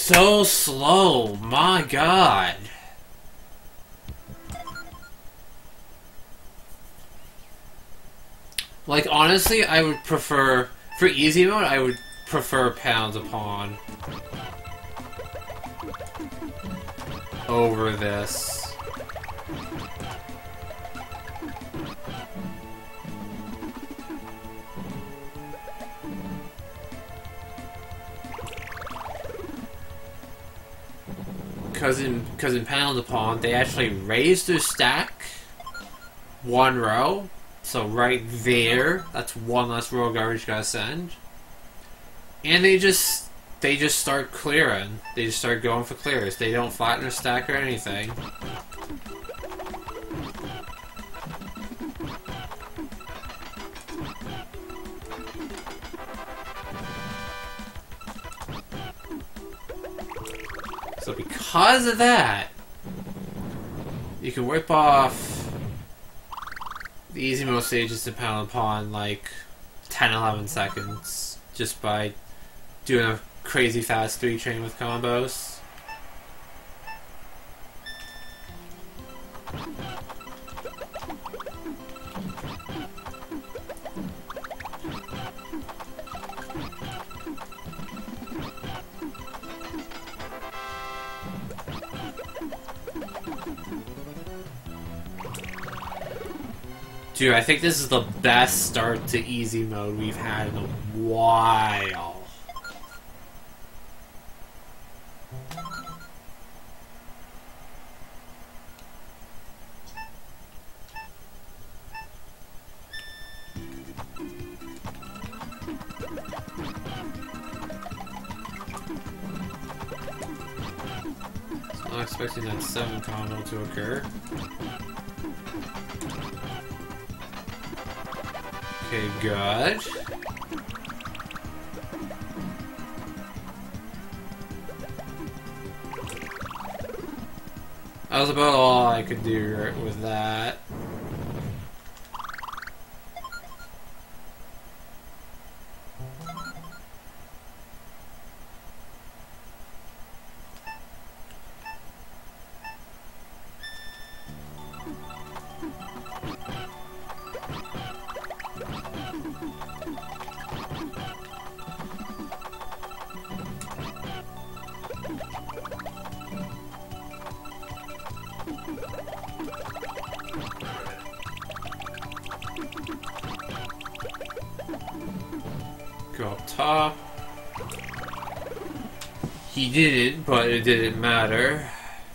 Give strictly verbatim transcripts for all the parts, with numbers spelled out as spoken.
so slow. My God. Like, honestly, I would prefer... For easy mode, I would prefer Pound Upon over this. Because in, because in Pound Upon, they actually raise their stack one row. So right there, that's one less row of garbage you gotta send. And they just, they just start clearing. They just start going for clears. They don't flatten their stack or anything. So because of that, you can whip off the easy mode stages to Pound Upon like ten eleven seconds just by doing a crazy fast three chain with combos. Dude, I think this is the best start to easy mode we've had in a while. So not expecting that seven combo to occur. Okay, good. That was about all I could do with that. Go up top. He did it, but it didn't matter.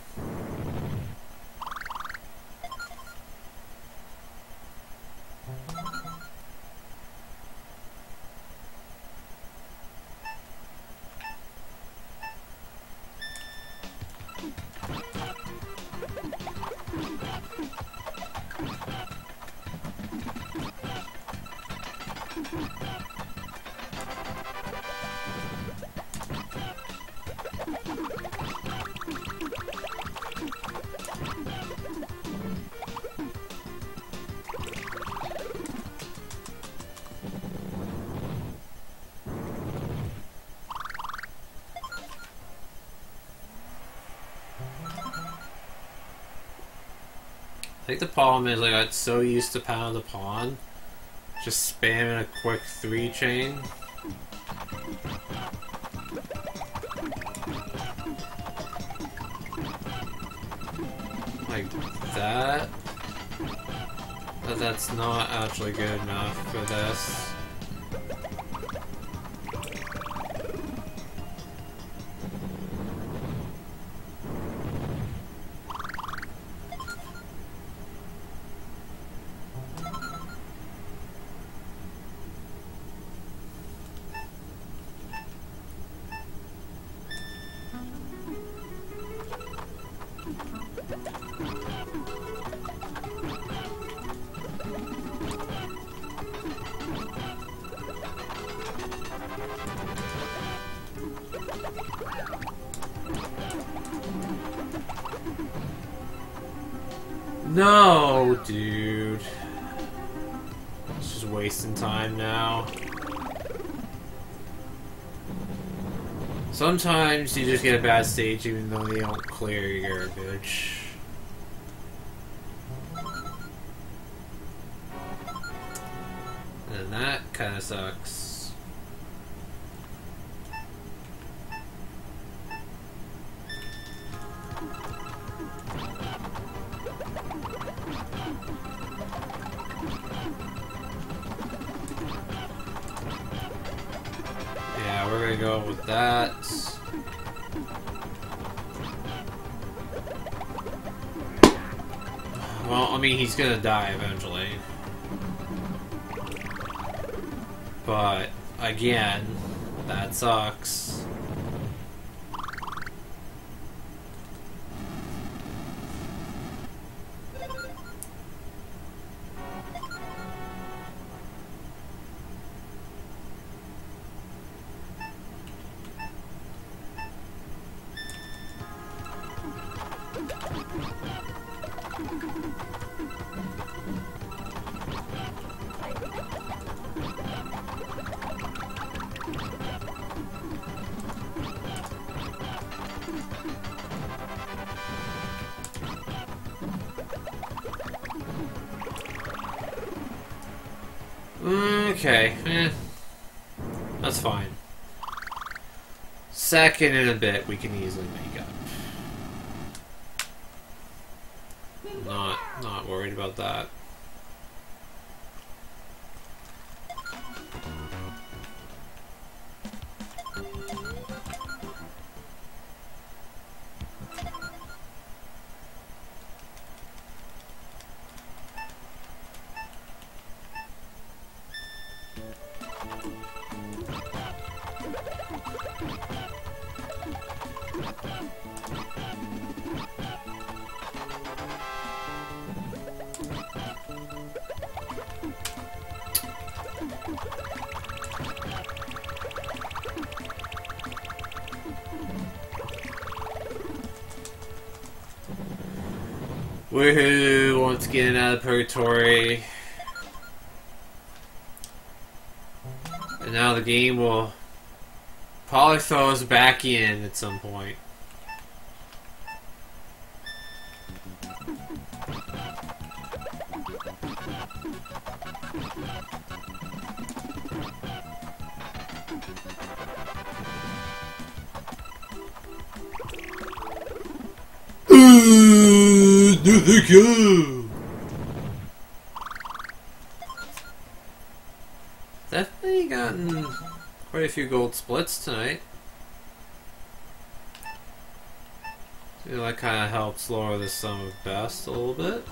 I think the problem is I got so used to Pound Upon, just spamming a quick three chain. Like that. But that's not actually good enough for this. No, dude. It's just wasting time now. So Sometimes you just get a bad stage even though they don't clear your garbage. And that kinda sucks. Yeah, we're gonna go with that. Well, I mean, he's gonna die eventually. But, again, that sucks. Okay, eh. That's fine. Second in a bit, we can easily make up. Not, not worried about that. Woohoo! Once again out of purgatory. And now the game will probably throw us back in at some point. No, thank you. Definitely gotten quite a few gold splits tonight. So that kind of helps lower the sum of best a little bit.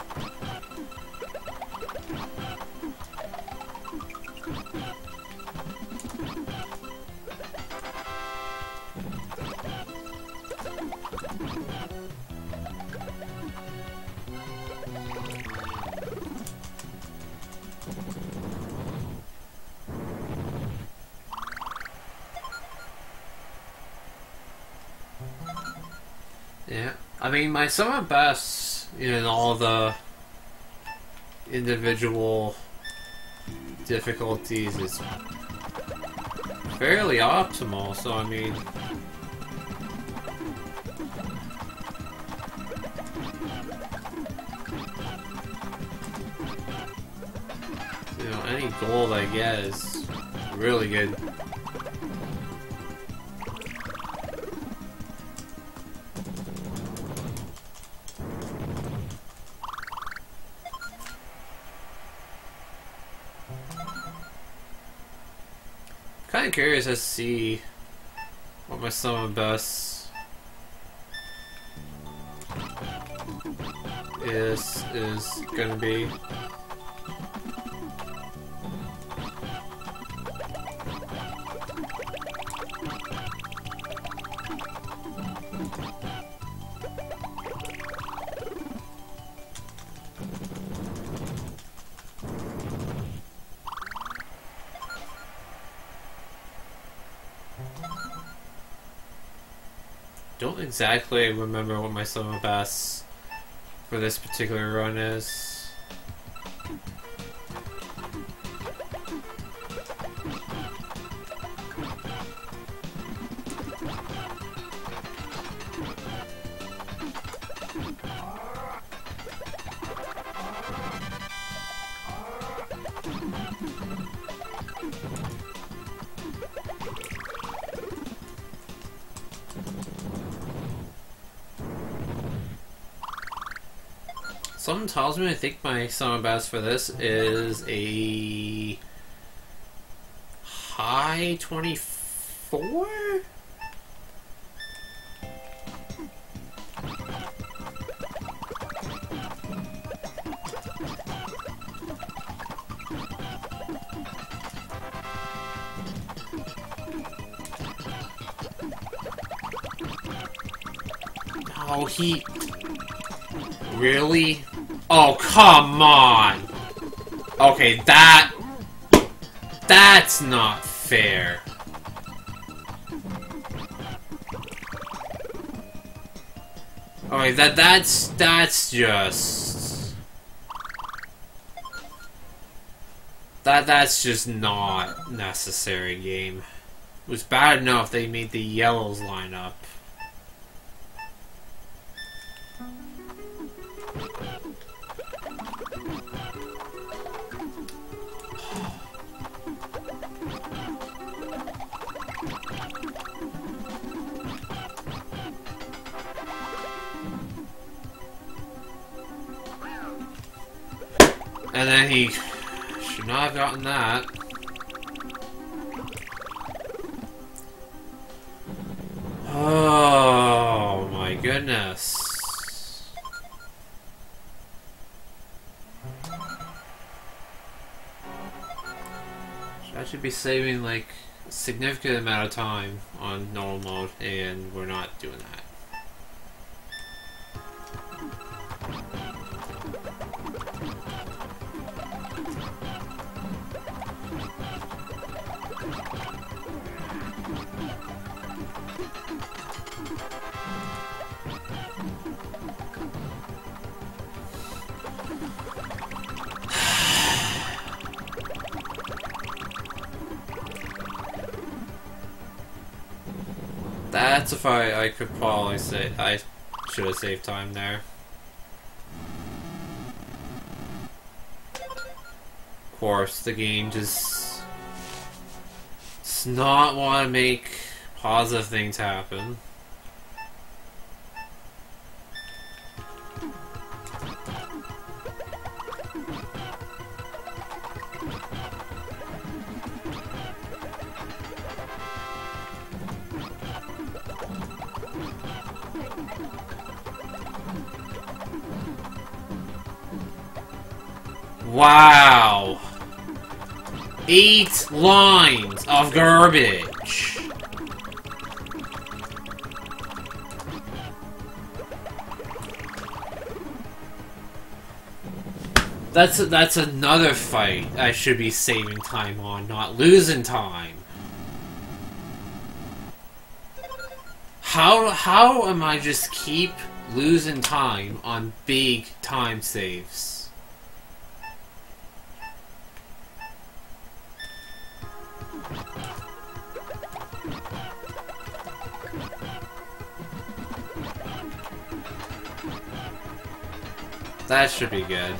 Yeah, I mean, my summer best in all the individual difficulties is fairly optimal, so I mean, you know, any gold I get is really good. Kind of curious to see what my summer best is is gonna be. Don't exactly remember what my summer best for this particular run is. Something tells me I think my summer best for this is a high twenty-four? Oh, he... Really? Oh, come on! Okay, that... That's not fair. Okay, that, that's... That's just... That, that's just not necessary, game. It was bad enough they made the yellows line up. And then he should not have gotten that. Oh my goodness. I should be saving like a significant amount of time on normal mode, and we're not doing that. That's if I, I could probably say I should have saved time there. Of course, the game just does not want to make positive things happen. Wow! Eight lines of garbage! That's that's another fight I should be saving time on, not losing time. How how am I just keep losing time on big time saves? That should be good.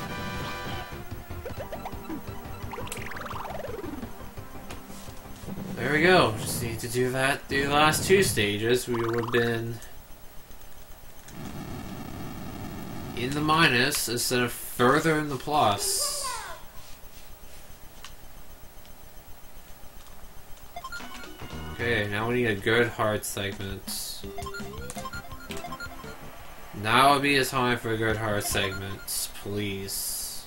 There we go. Just need to do that. Do the last two stages. We would have been in the minus instead of further in the plus. Okay, now we need a good hard segment. Now would be the time for a good hard segment, please.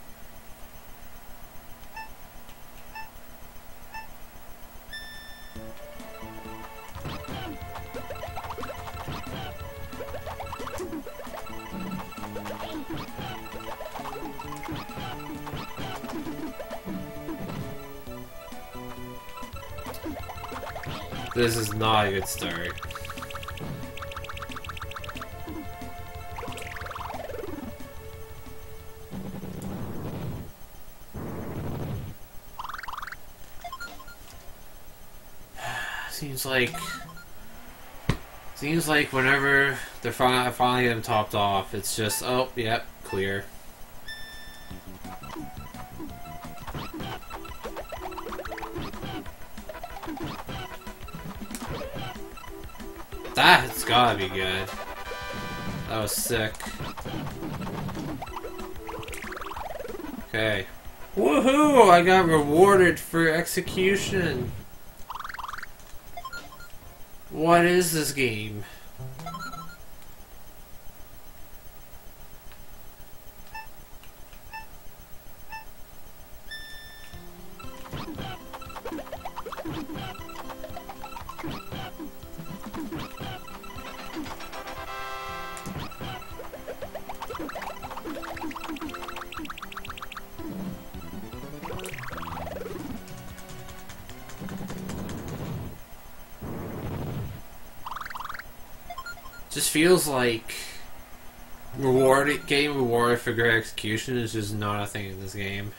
This is not a good start. Seems like seems like whenever they're finally finally get them topped off, it's just oh yep, clear. That's gotta be good. That was sick. Okay. Woohoo! I got rewarded for execution. What is this game? Just feels like rewarded getting rewarded for great execution is just not a thing in this game.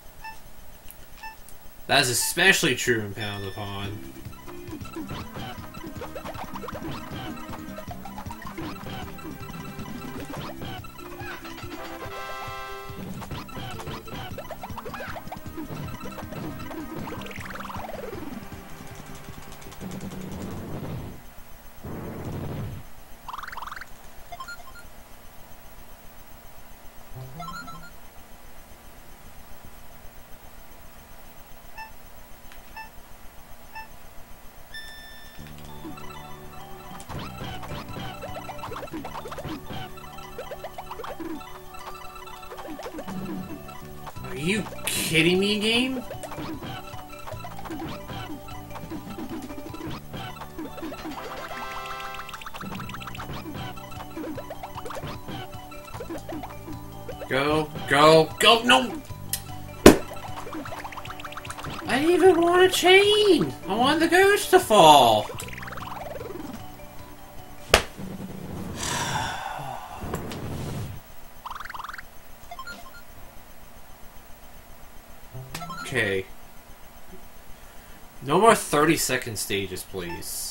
That's especially true in Pound Upon. Are you kidding me, game? Go, go, go, no! I didn't even want a chain! I wanted the ghost to fall! Okay. No more thirty second stages, please.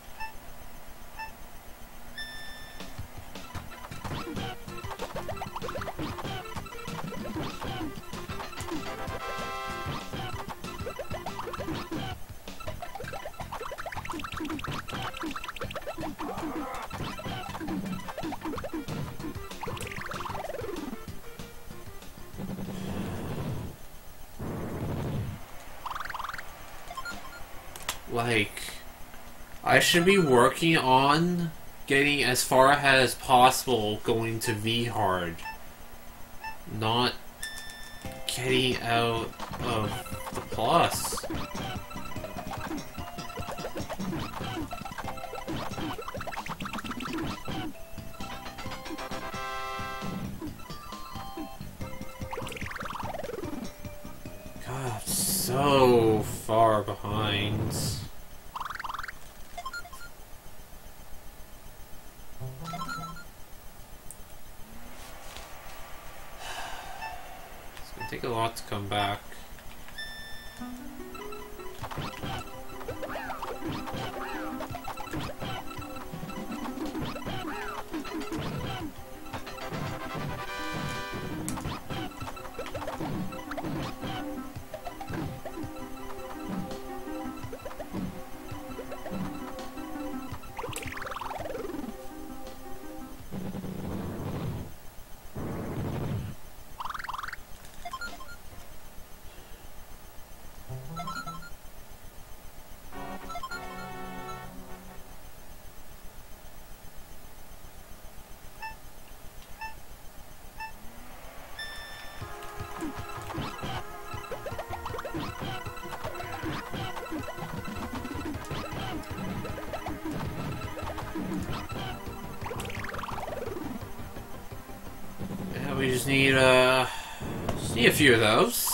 Like, I should be working on getting as far ahead as possible going to V-Hard. Not getting out of the Plus. God, so far behind. Take a lot to come back. We just need, uh, just need a few of those.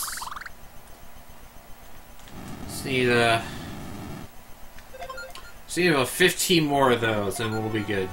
Just need, uh, just need about fifteen more of those and we'll be good.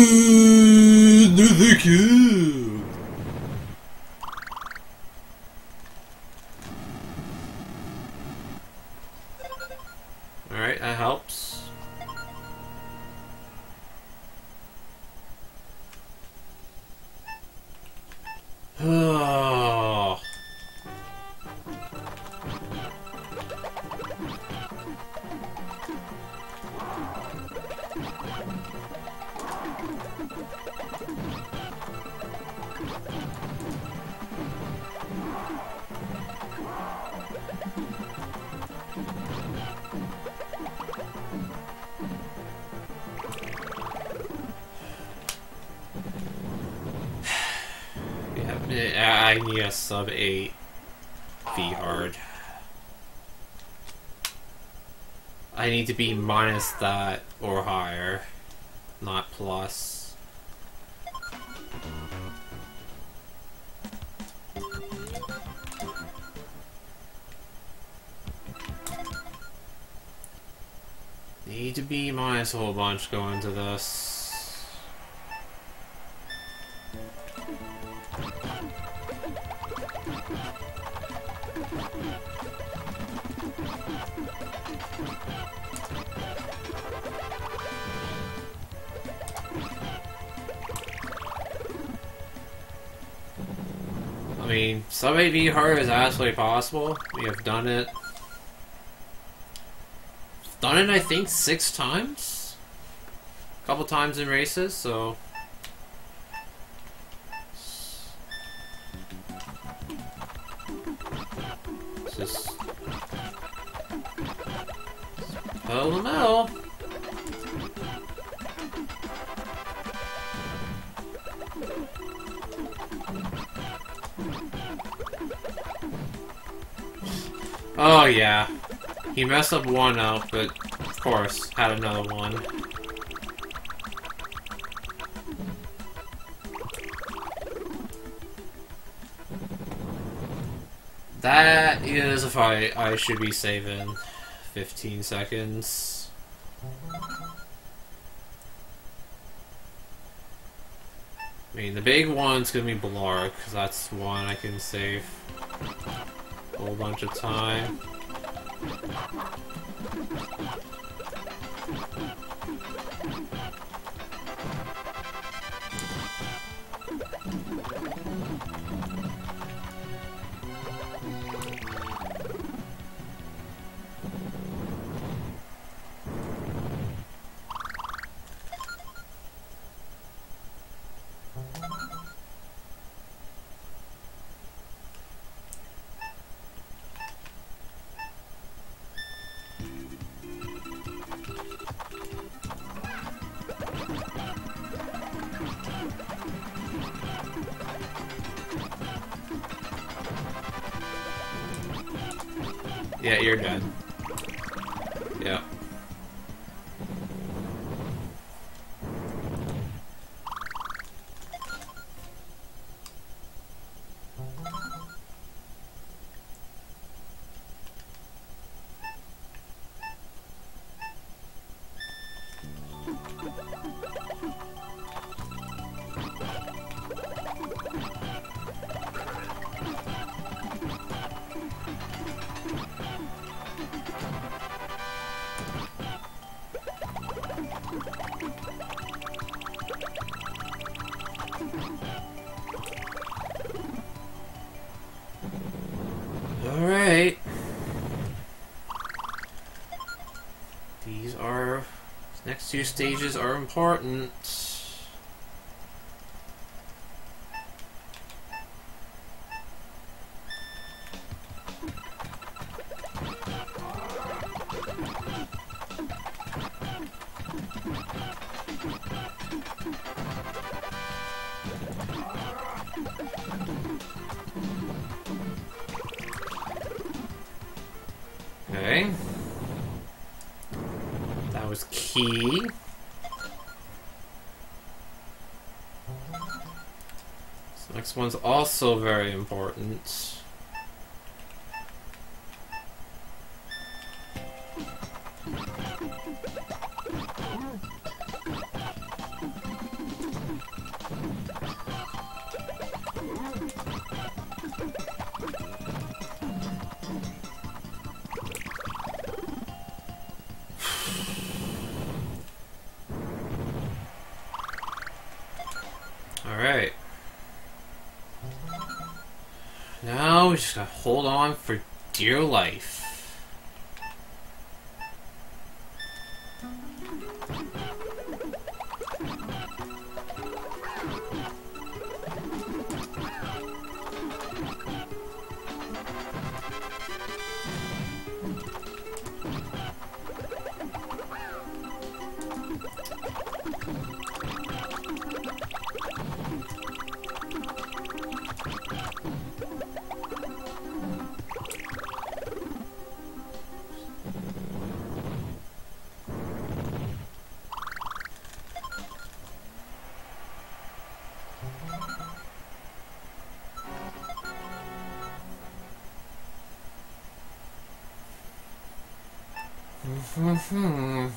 No, thank you. Alright, that helps. Oh. Yeah, I need a sub eight V hard. I need to be minus that or higher, not plus. Need to be minus a whole bunch going to this. I mean, sub A V hard is absolutely possible. We have done it. Done it, I think, six times? A couple times in races, so... Let's just... pedal the metal. Oh yeah, he messed up one out, but of course had another one. That is a fight I should be saving. fifteen seconds. I mean, the big one's gonna be Blark, because that's one I can save a whole bunch of time. Yeah, you're done. Yeah. Alright. These are... These next two stages are important. Okay. That was key. This next one's also very important. Alright. Now we just gotta hold on for dear life. Mm-hmm.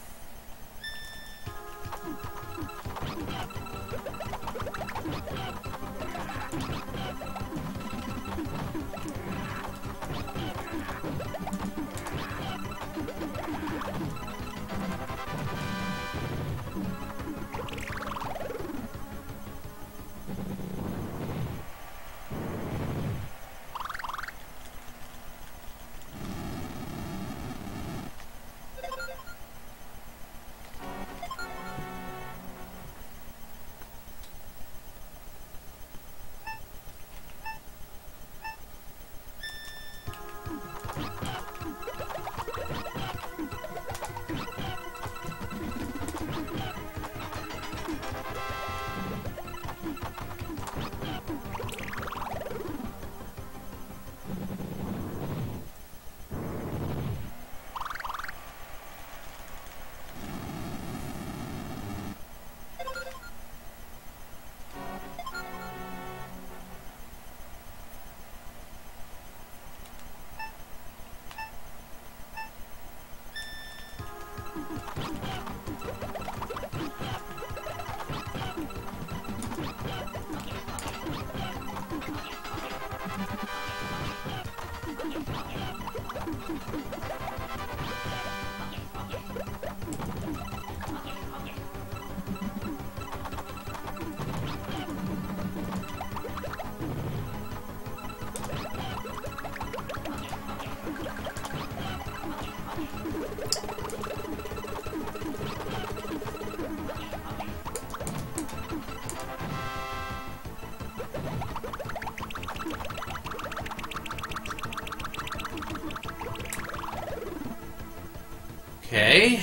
Okay.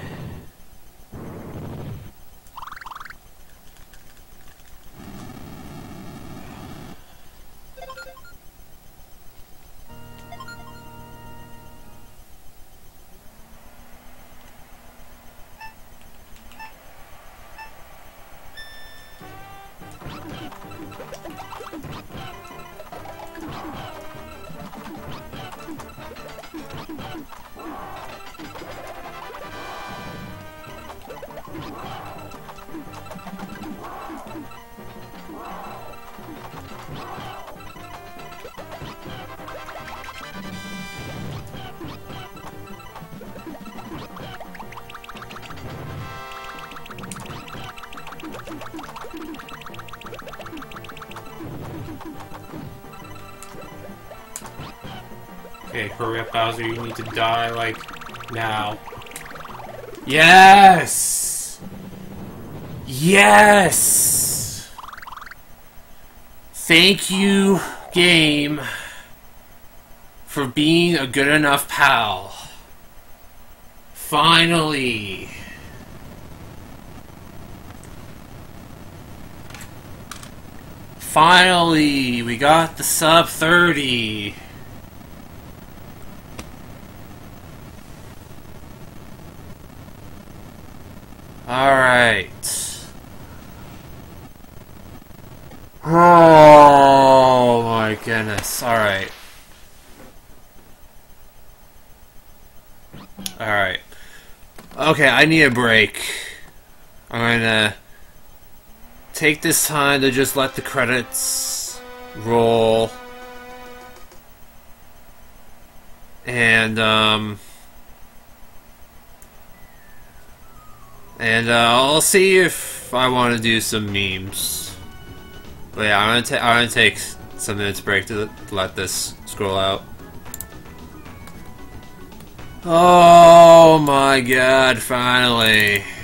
Okay, hurry up, Bowser. You need to die, like, now. Yes! Yes! Thank you, game, for being a good enough pal. Finally! Finally! We got the sub thirty! Alright. Oh my goodness. Alright. Alright. Okay, I need a break. I'm gonna take this time to just let the credits roll. And, um... And uh, I'll see if I want to do some memes. But yeah, I'm gonna take I'm gonna take some minutes break to, to let this scroll out. Oh my god! Finally.